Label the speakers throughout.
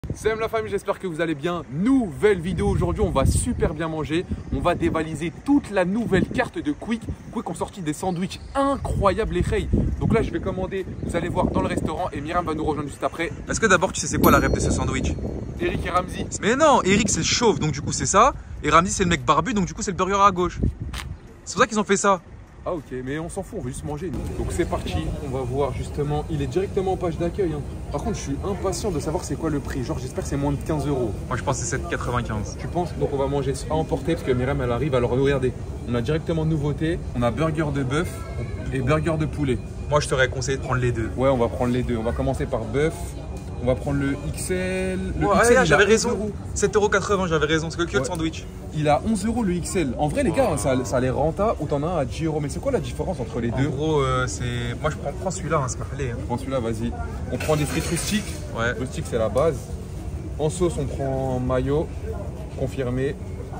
Speaker 1: Salam la famille, j'espère que vous allez bien. Nouvelle vidéo aujourd'hui, on va super bien manger. On va dévaliser toute la nouvelle carte de Quick. Quick ont sorti des sandwichs incroyables les reilles. Donc là je vais commander, vous allez voir dans le restaurant et Myriam va nous rejoindre juste après.
Speaker 2: Est-ce que d'abord tu sais c'est quoi la rêve de ce sandwich?
Speaker 1: Eric et Ramzi.
Speaker 2: Mais non, Eric c'est le chauve donc du coup c'est ça. Et Ramzi c'est le mec barbu donc du coup c'est le burger à gauche. C'est pour ça qu'ils ont fait ça.
Speaker 1: Ah ok, mais on s'en fout, on veut juste manger. Donc c'est parti, on va voir justement, il est directement en page d'accueil. Par contre je suis impatient de savoir c'est quoi le prix. Genre j'espère que c'est moins de 15 euros.
Speaker 2: Moi je pense que c'est 7,95.
Speaker 1: Tu penses? Donc on va manger à emporter parce que Myriam elle arrive. Alors regardez, on a directement nouveauté. On a burger de bœuf et burger de poulet.
Speaker 2: Moi je t'aurais conseillé de prendre les deux.
Speaker 1: Ouais, on va prendre les deux. On va commencer par bœuf. On va prendre le XL. Le XL,
Speaker 2: j'avais raison. 7,80 €, j'avais raison. C'est que le sandwich.
Speaker 1: Il a 11 € le XL. En vrai, les gars, ça a l'air rentable ou t'en as un à 10 €. Mais c'est quoi la différence entre les deux?
Speaker 2: En gros, c'est. Moi je prends celui-là, c'est pas fallait.
Speaker 1: Prends celui-là, vas-y. On prend des frites rustiques.
Speaker 2: Ouais.
Speaker 1: Rustique, c'est la base. En sauce, on prend mayo. Confirmé.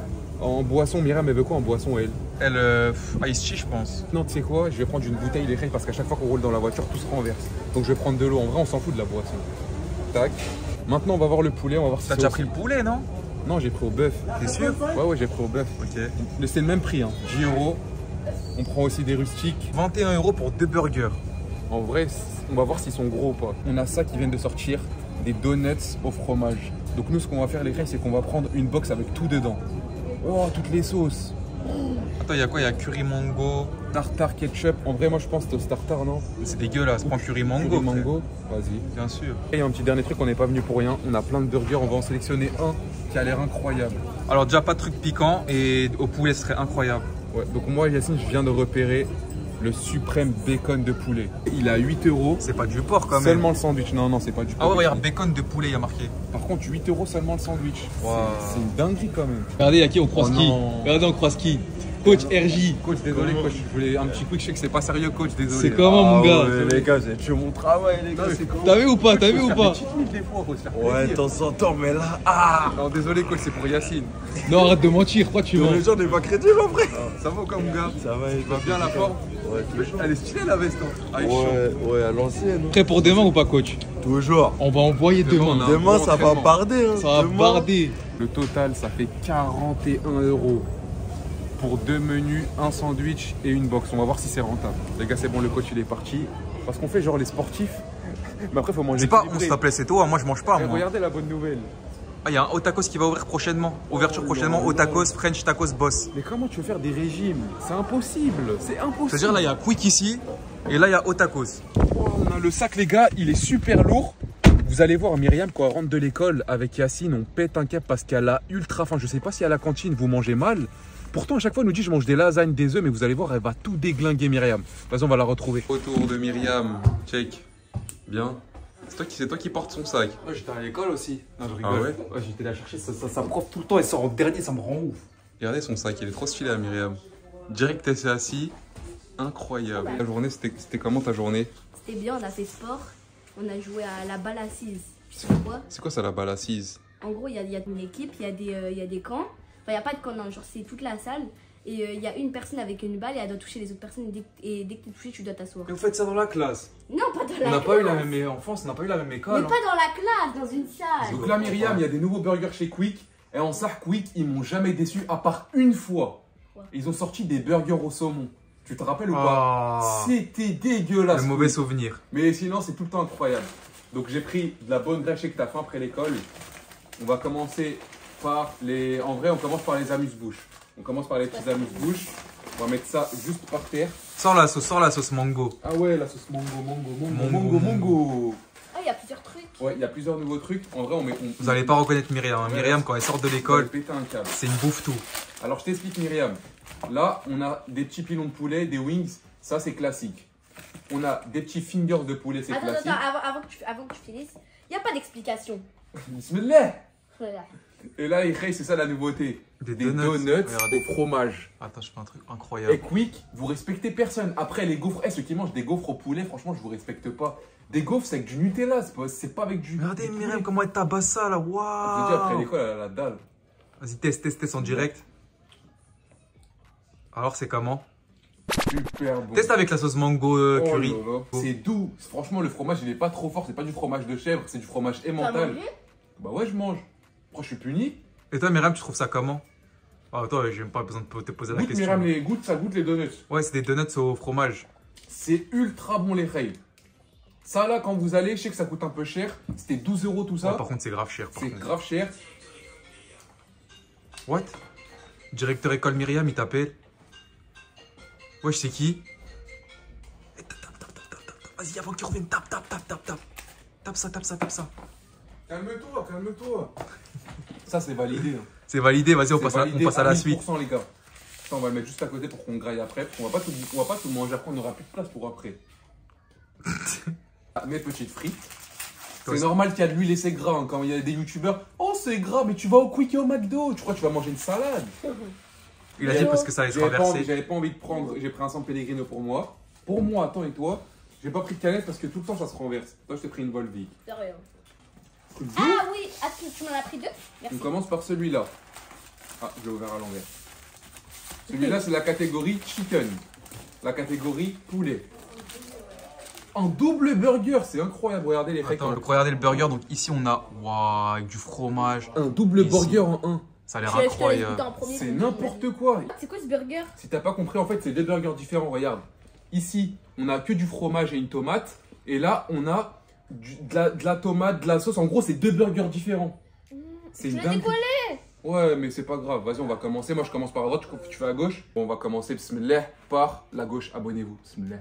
Speaker 1: En boisson, Myriam, elle veut quoi en boisson, elle?
Speaker 2: Elle, Ice Tea, je pense.
Speaker 1: Non, tu sais quoi? Je vais prendre une bouteille les parce qu'à chaque fois qu'on roule dans la voiture, tout se renverse. Donc je vais prendre de l'eau. En vrai, on s'en fout de la boisson. Tac. Maintenant, on va voir le poulet. On va voir si
Speaker 2: t'as déjà pris le poulet, non?
Speaker 1: Non, j'ai pris au bœuf.
Speaker 2: T'es sûr?
Speaker 1: Ouais, j'ai pris au bœuf.
Speaker 2: Ok.
Speaker 1: C'est le même prix, 10 €. On prend aussi des rustiques.
Speaker 2: 21 € pour 2 burgers.
Speaker 1: En vrai, on va voir s'ils sont gros ou pas. On a ça qui viennent de sortir, des donuts au fromage. Donc nous, ce qu'on va faire, les gars, c'est qu'on va prendre une box avec tout dedans. Oh, toutes les sauces.
Speaker 2: Attends, il y a quoi? Il y a curry mango.
Speaker 1: Tartare, ketchup. En vrai, moi, je pense que c'est au tartare, non?
Speaker 2: C'est dégueulasse. Prends curry mango.
Speaker 1: Curry mango, vas-y.
Speaker 2: Bien sûr.
Speaker 1: Et il y a un petit dernier truc, on n'est pas venu pour rien. On a plein de burgers, on va en sélectionner un qui a l'air incroyable.
Speaker 2: Alors déjà, pas de truc piquant et au poulet, ce serait incroyable.
Speaker 1: Ouais, donc moi, Yacine, je viens de repérer le suprême bacon de poulet. Il a 8 €.
Speaker 2: C'est pas du porc quand même.
Speaker 1: Seulement le sandwich. Non, c'est pas du porc.
Speaker 2: Ah ouais, regarde, bacon de poulet, il y a marqué.
Speaker 1: Par contre, 8 € seulement le sandwich.
Speaker 2: Wow.
Speaker 1: C'est une dinguerie quand même.
Speaker 3: Regardez, il y a qui on croise qui? Regardez, on croise qui? Coach RJ.
Speaker 1: Coach, désolé, coach. Je voulais un petit quick, je sais que c'est pas sérieux, coach, désolé.
Speaker 3: C'est comment, mon gars?
Speaker 4: Ouais, les gars, j'ai tué mon travail, les gars.
Speaker 3: T'as vu ou pas? T'as vu ou pas?
Speaker 4: Ouais, de temps en temps, mais là,
Speaker 1: Non, désolé, coach, c'est pour Yacine.
Speaker 3: Non, arrête de mentir, pourquoi tu mens?
Speaker 4: les gens n'ont pas crédible en vrai.
Speaker 1: Ça va ou quoi, mon gars?
Speaker 4: Ça va, il
Speaker 1: Va bien la forme?
Speaker 4: Ouais,
Speaker 1: Elle est stylée la veste, hein. Ah, il est chaud.
Speaker 4: ouais, à l'ancienne.
Speaker 3: Prêt pour demain ou pas, coach?
Speaker 4: Toujours.
Speaker 3: On va envoyer
Speaker 1: Demain,
Speaker 3: demain.
Speaker 1: on a-
Speaker 4: Demain,
Speaker 1: bon
Speaker 4: ça va
Speaker 1: entraînement.
Speaker 4: barder. Hein.
Speaker 3: Ça va
Speaker 4: Demain.
Speaker 3: barder.
Speaker 1: Le total, ça fait 41 € pour 2 menus, un sandwich et une box. On va voir si c'est rentable. Les gars, c'est bon, le coach, il est parti. Parce qu'on fait genre les sportifs. Mais après, il faut manger.
Speaker 2: C'est pas, on
Speaker 1: équilibré.
Speaker 2: s'appelait c'est toi, moi je mange pas.
Speaker 1: Eh,
Speaker 2: Moi.
Speaker 1: regardez la bonne nouvelle.
Speaker 2: Ah, il y a un Otakos qui va ouvrir prochainement. Ouverture prochainement, Otakos, French Tacos Boss.
Speaker 1: Mais comment tu veux faire des régimes? C'est impossible. C'est impossible.
Speaker 2: C'est-à-dire là, il y a Quick ici et là, il y a Otakos.
Speaker 1: On a le sac, les gars, il est super lourd. Vous allez voir Myriam quand elle rentre de l'école avec Yacine, on pète un cap parce qu'elle a ultra faim. Je sais pas si à la cantine vous mangez mal. Pourtant, à chaque fois, elle nous dit je mange des lasagnes, des œufs, mais vous allez voir, elle va tout déglinguer Myriam. Vas-y, on va la retrouver. Autour de Myriam, check. Bien. C'est toi qui portes son sac.
Speaker 5: Moi j'étais à l'école aussi. Non, je
Speaker 1: Ah
Speaker 5: rigole.
Speaker 1: ouais?
Speaker 5: J'étais là chercher sa prof tout le temps, elle sort en dernier, ça me rend ouf.
Speaker 1: Regardez son sac, il est trop stylé à Myriam. Direct, elle s'est assis. Incroyable. La journée, c'était comment ta journée?
Speaker 6: C'était bien, on a fait sport, on a joué à la balle assise. Tu sais quoi?
Speaker 1: C'est quoi ça, la balle assise?
Speaker 6: En gros, il y a une équipe, il y a des camps. Enfin, il n'y a pas de camp, non, genre c'est toute la salle. Et il y a une personne avec une balle et elle doit toucher les autres personnes. Et dès que tu es touché, tu dois t'asseoir.
Speaker 5: Et vous faites ça dans la classe?
Speaker 6: Non, pas dans la classe.
Speaker 5: On n'a pas eu la même enfance, on n'a pas eu la même
Speaker 6: Mais
Speaker 5: école.
Speaker 6: pas dans la classe, dans une salle.
Speaker 1: Donc là, Myriam, il y a des nouveaux burgers chez Quick. Et en ça, Quick, ils m'ont jamais déçu à part une fois. Ils ont sorti des burgers au saumon. Tu te rappelles ou pas? C'était dégueulasse.
Speaker 2: Le mauvais souvenir.
Speaker 1: Mais sinon, c'est tout le temps incroyable. Donc j'ai pris de la bonne graisse, je sais que t'as faim après l'école. On va commencer par les... En vrai, on commence par les amuse-bouches. On commence par les petits amuse-bouches. On va mettre ça juste par terre.
Speaker 2: Sors la sauce mango.
Speaker 1: Ah ouais, la sauce mango.
Speaker 6: Ah, il y a plusieurs trucs.
Speaker 1: Ouais, il y a plusieurs nouveaux trucs. En vrai,
Speaker 2: Vous allez pas reconnaître Myriam.
Speaker 1: Ouais,
Speaker 2: Myriam, quand elle sort de
Speaker 1: on va
Speaker 2: l'école,
Speaker 1: péter un câble.
Speaker 2: c'est une bouffe tout.
Speaker 1: Alors, je t'explique, Myriam. Là, on a des petits pilons de poulet, des wings. Ça, c'est classique. On a des petits fingers de poulet, c'est
Speaker 6: Attends,
Speaker 1: classique.
Speaker 6: avant que tu finisses, il n'y a pas d'explication.
Speaker 1: Bismillah.
Speaker 6: Voilà.
Speaker 1: Et là, c'est ça la nouveauté.
Speaker 2: Des
Speaker 1: Des
Speaker 2: donuts.
Speaker 1: donuts
Speaker 2: Regardez.
Speaker 1: au fromage.
Speaker 2: Attends, je fais un truc
Speaker 1: Et
Speaker 2: incroyable.
Speaker 1: Quick, vous respectez personne. Après, les gaufres, ceux qui mangent des gaufres au poulet, franchement, je vous respecte pas. Des gaufres, c'est avec du Nutella, c'est pas avec du.
Speaker 2: Regardez
Speaker 1: du
Speaker 2: Myriam,
Speaker 1: poulet.
Speaker 2: comment elle tabasse ça là.
Speaker 1: Je te dis, après
Speaker 2: Waouh.
Speaker 1: l'école, elle a la dalle.
Speaker 2: Vas-y, teste en direct. Alors, c'est comment?
Speaker 1: Super bon.
Speaker 2: Teste avec la sauce mango
Speaker 1: Oh
Speaker 2: curry.
Speaker 1: là là. C'est doux. Franchement, le fromage, il est pas trop fort. C'est pas du fromage de chèvre, c'est du fromage
Speaker 6: Tu as
Speaker 1: emmental.
Speaker 6: mangé?
Speaker 1: Bah ouais, je mange. Pourquoi je suis puni?
Speaker 2: Et toi, Myriam, tu trouves ça comment? Ah, toi, j'ai même pas besoin de te poser la
Speaker 1: Goûte,
Speaker 2: question.
Speaker 1: Myriam, ça goûte les donuts.
Speaker 2: Ouais, c'est des donuts au fromage.
Speaker 1: C'est ultra bon les rails. Ça là, quand vous allez, je sais que ça coûte un peu cher. C'était 12 € tout ça.
Speaker 2: Ouais, par contre, c'est grave cher.
Speaker 1: C'est grave cher.
Speaker 2: What? Directeur école Myriam, il t'appelle. Wesh, c'est qui? Eh, vas-y, avant qu'il revienne, tape. Tape ça.
Speaker 1: Calme-toi, calme-toi. Ça, c'est validé. Hein.
Speaker 2: C'est validé, vas-y, on
Speaker 1: C'est
Speaker 2: passe
Speaker 1: validé
Speaker 2: à la suite.
Speaker 1: 1000%, les gars. Ça, on va le mettre juste à côté pour qu'on graille après. On va pas tout manger après, on n'aura plus de place pour après. Mes petites frites. C'est normal qu'il y a de l'huile et c'est gras. Hein. Quand il y a des youtubeurs, oh c'est gras, mais tu vas au Quick et au McDo. Tu crois que tu vas manger une salade?
Speaker 2: Il a dit parce que ça allait se renverser.
Speaker 1: J'avais pas envie de prendre. J'ai pris un San Pellegrino pour moi. Pour moi, attends, et toi? J'ai pas pris de canette parce que tout le temps ça se renverse. Toi, je t'ai pris une Volvic.
Speaker 6: Sérieux.
Speaker 1: Deux.
Speaker 6: Ah oui, tu m'en as pris 2? Merci.
Speaker 1: On commence par celui-là. Ah, je l'ai ouvert à l'envers. Celui-là, c'est la catégorie chicken. La catégorie poulet. En double burger, c'est incroyable. Regardez les
Speaker 2: Attends, regardez le burger. Donc ici, on a waouh, avec du fromage.
Speaker 1: Un double
Speaker 2: Ici.
Speaker 1: burger en un.
Speaker 2: Ça a l'air
Speaker 6: Je te laisse goûter
Speaker 2: incroyable.
Speaker 6: en premier.
Speaker 1: C'est n'importe quoi.
Speaker 6: C'est quoi ce burger?
Speaker 1: Si t'as pas compris, en fait, c'est deux burgers différents. Regarde. Ici, on a que du fromage et une tomate. Et là, on a de la tomate, de la sauce. En gros, c'est deux burgers différents. C'est
Speaker 6: Tu
Speaker 1: une
Speaker 6: l'as
Speaker 1: dingue.
Speaker 6: décollé.
Speaker 1: Ouais, mais c'est pas grave. Vas-y, on va commencer. Moi, je commence par la droite. Tu fais à gauche. Bon, on va commencer, bismillah, par la gauche. Abonnez-vous, bismillah.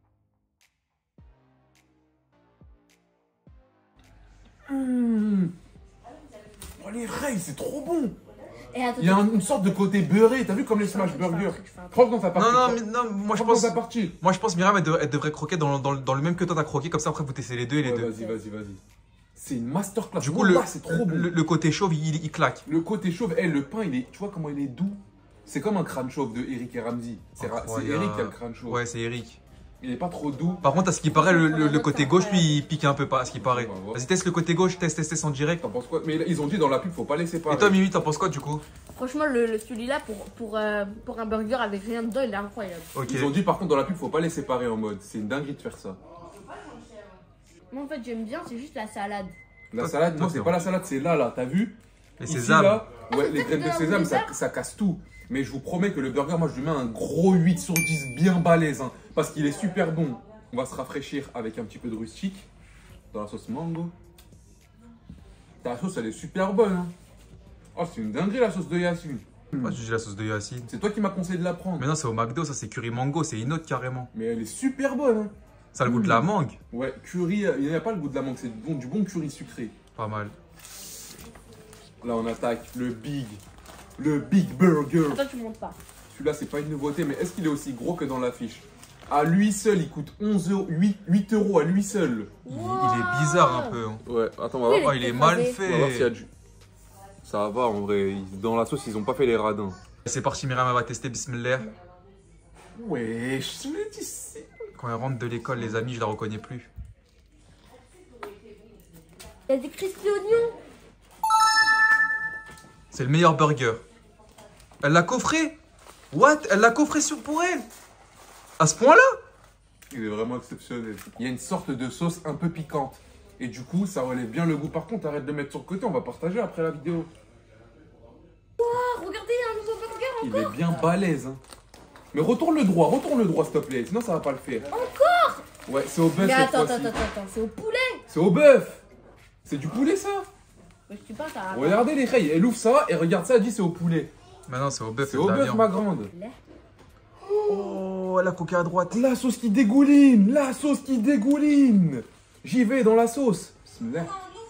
Speaker 1: Oh, les rails, c'est trop bon.
Speaker 6: Et attends,
Speaker 1: Il y a une sorte de côté beurré. T'as vu comme les smash burgers? Croque dans sa partie.
Speaker 2: Non, moi je
Speaker 1: Croque dans
Speaker 2: pense.
Speaker 1: sa partie.
Speaker 2: Moi je pense Myriam elle devrait croquer dans le même que toi t'as croqué, comme ça après vous testez les deux et les
Speaker 1: Ouais,
Speaker 2: deux.
Speaker 1: vas-y. C'est une masterclass.
Speaker 2: Du coup
Speaker 1: Wallah, c'est trop bon.
Speaker 2: le côté chauve il claque.
Speaker 1: Le côté chauve, le pain, il est, tu vois comment il est doux. C'est comme un crâne chauve de Eric et Ramsey. C'est Eric qui a le crâne chauve.
Speaker 2: Ouais, c'est Eric.
Speaker 1: Il est pas trop doux.
Speaker 2: Par contre, à ce qui paraît, le côté gauche, lui, il pique un peu pas, à ce qui paraît.
Speaker 1: On va voir.
Speaker 2: Vas-y, teste le côté gauche, teste en direct.
Speaker 1: T'en penses quoi? Mais ils ont dit dans la pub, faut pas les séparer.
Speaker 2: Et toi, Mimi, t'en penses quoi du coup?
Speaker 6: franchement, celui-là, pour un burger avec rien dedans, il est incroyable.
Speaker 2: Ok.
Speaker 1: Ils ont dit par contre dans la pub, faut pas les séparer en mode. C'est une dinguerie de faire ça.
Speaker 6: Moi, en fait, j'aime bien, c'est juste la salade.
Speaker 1: La
Speaker 2: Toi,
Speaker 1: salade,
Speaker 2: toi,
Speaker 1: non, c'est
Speaker 2: c'est
Speaker 1: pas la salade, c'est là, t'as vu?
Speaker 2: Les
Speaker 1: Ici,
Speaker 2: sésames.
Speaker 1: là, ouais,
Speaker 6: c'est
Speaker 1: les
Speaker 6: ça
Speaker 1: graines
Speaker 6: qui
Speaker 1: de
Speaker 6: donne
Speaker 1: sésame,
Speaker 6: un
Speaker 1: ça,
Speaker 6: goût
Speaker 1: ça casse tout. Mais je vous promets que le burger, moi, je lui mets un gros 8 sur 10 bien balèze. Hein, parce qu'il est super bon. On va se rafraîchir avec un petit peu de rustique dans la sauce mango. La sauce, elle est super bonne. Hein. Oh, c'est une dinguerie la sauce de Yacine.
Speaker 2: Moi, j'ai la sauce de Yacine.
Speaker 1: C'est toi qui m'as conseillé de la prendre.
Speaker 2: Mais non, c'est au McDo, ça c'est curry mango, c'est une autre carrément.
Speaker 1: Mais elle est super bonne. Hein.
Speaker 2: Ça a le goût de la mangue.
Speaker 1: Ouais, curry, il n'y a pas le goût de la mangue, c'est du bon curry sucré.
Speaker 2: Pas mal.
Speaker 1: Là, on attaque le big burger.
Speaker 6: Attends, tu montes pas.
Speaker 1: Celui-là, c'est pas une nouveauté, mais est-ce qu'il est aussi gros que dans l'affiche? À lui seul, il coûte 11 euros, 8 € à lui seul.
Speaker 2: Il est bizarre un peu. Hein.
Speaker 1: Ouais, attends, on va
Speaker 6: Oui,
Speaker 1: voir.
Speaker 2: Oh, il est mal
Speaker 1: On va voir s'il y a
Speaker 2: fait.
Speaker 1: du... Ça va en vrai, dans la sauce, ils ont pas fait les radins.
Speaker 2: C'est parti, Myriam, elle va tester Bismillah.
Speaker 1: Wesh, mais tu sais.
Speaker 2: Quand elle rentre de l'école, les amis, je la reconnais plus.
Speaker 6: Il y a des crispy oignons.
Speaker 2: C'est le meilleur burger. Elle l'a coffré. What? Elle l'a coffré pour elle. À ce point-là?
Speaker 1: Il est vraiment exceptionnel. Il y a une sorte de sauce un peu piquante. Et du coup, ça relève bien le goût. Par contre, arrête de mettre sur le côté, on va partager après la vidéo.
Speaker 6: Oh, regardez, un nouveau burger.
Speaker 1: Il est bien balèze. Hein. Mais retourne le droit, s'il te plaît. Sinon, ça va pas le faire.
Speaker 6: Encore?
Speaker 1: Ouais, c'est au bœuf
Speaker 6: Mais
Speaker 1: cette
Speaker 6: attends,
Speaker 1: fois-ci.
Speaker 6: c'est au poulet.
Speaker 1: C'est au bœuf. C'est du poulet, ça.
Speaker 6: Mais je sais pas, ça.
Speaker 1: Regardez les rails. Elle ouvre ça et regarde ça, elle dit c'est au poulet.
Speaker 2: Maintenant, c'est au bœuf.
Speaker 1: C'est au bœuf, ma grande.
Speaker 2: Oh, la coquille à droite.
Speaker 1: La sauce qui dégouline. La sauce qui dégouline. J'y vais dans la sauce. Bismillah.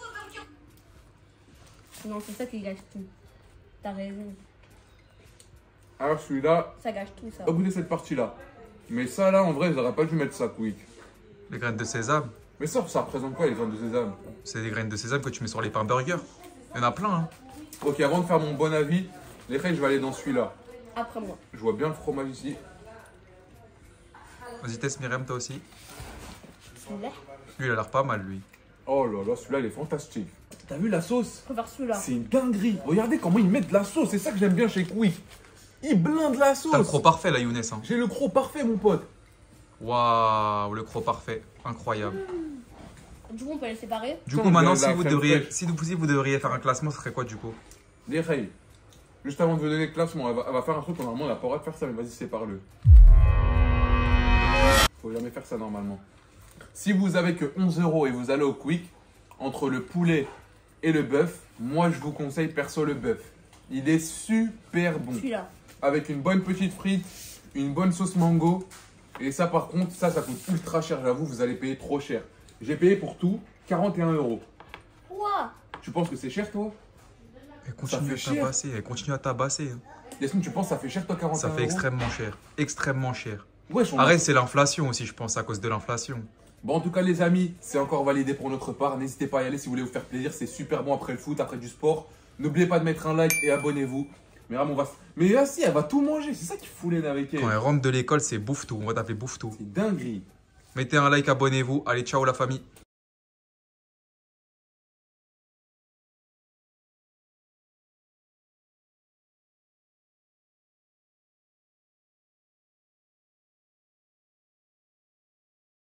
Speaker 6: Non, c'est ça qui gâche tout. T'as raison.
Speaker 1: Alors celui-là,
Speaker 6: Ça gâche tout, ça.
Speaker 1: pas goûter cette partie-là. Mais ça, là, en vrai, j'aurais pas dû mettre ça, quick.
Speaker 2: Les graines de sésame.
Speaker 1: Mais ça représente quoi, les graines de sésame?
Speaker 2: C'est des graines de sésame que tu mets sur les pains burgers. Il y en a plein, hein.
Speaker 1: Ok, avant de faire mon bon avis, les rails, je vais aller dans celui-là.
Speaker 6: Après moi.
Speaker 1: Je vois bien le fromage ici.
Speaker 2: Vas-y, teste Myriam, toi aussi.
Speaker 6: Bismillah.
Speaker 2: Lui, il a l'air pas mal, lui.
Speaker 1: Oh là là, celui-là, il est fantastique. T'as vu la sauce?
Speaker 6: Je préfère celui-là.
Speaker 1: C'est une dinguerie. Regardez comment ils mettent de la sauce. C'est ça que j'aime bien chez Quick. Ils blindent la sauce.
Speaker 2: T'as le croc parfait, là, Younes. Hein.
Speaker 1: J'ai le croc parfait, mon pote.
Speaker 2: Waouh, le croc parfait. Incroyable.
Speaker 6: Du coup, on peut les séparer.
Speaker 2: Du coup,
Speaker 1: Comme
Speaker 2: maintenant,
Speaker 1: de la crème fraîche.
Speaker 2: si vous devriez faire un classement, ce serait quoi du coup?
Speaker 1: Les Khaï, juste avant de vous donner le classement, elle va faire un truc que normalement on n'a pas le droit de faire ça, mais vas-y, sépare-le. Faut jamais faire ça normalement. Si vous avez que 11 € et vous allez au Quick, entre le poulet et le bœuf, moi je vous conseille perso le bœuf. Il est super bon.
Speaker 6: Celui-là.
Speaker 1: Avec une bonne petite frite, une bonne sauce mango. Et ça par contre, ça coûte ultra cher, j'avoue, vous allez payer trop cher. J'ai payé pour tout 41 €.
Speaker 6: Ouah.
Speaker 1: Tu penses que c'est cher toi?
Speaker 2: Elle continue à
Speaker 1: fait
Speaker 2: tabasser, elle continue à tabasser. hein.
Speaker 1: Yasmine, tu penses que ça fait cher toi 41
Speaker 2: Ça fait
Speaker 1: €?
Speaker 2: extrêmement cher. Extrêmement cher.
Speaker 1: Wesh, on-
Speaker 2: Arrête, c'est l'inflation aussi, je pense, à cause de l'inflation.
Speaker 1: Bon, en tout cas, les amis, c'est encore validé pour notre part. N'hésitez pas à y aller si vous voulez vous faire plaisir. C'est super bon après le foot, après du sport. N'oubliez pas de mettre un like et abonnez-vous. Mais Ram, on va. Mais là, si, elle va tout manger. C'est ça qui fout les avec elle.
Speaker 2: Quand elle rentre de l'école, c'est bouffe tout. On va t'appeler bouffe tout.
Speaker 1: C'est dinguerie.
Speaker 2: Mettez un like, abonnez-vous. Allez, ciao la famille.